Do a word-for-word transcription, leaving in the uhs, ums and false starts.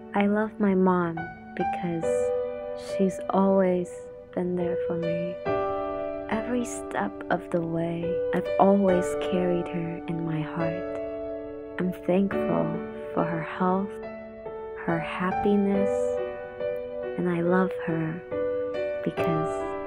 I love my mom because she's always been there for me. Every step of the way, I've always carried her in my heart. I'm thankful for her health, her happiness, and I love her because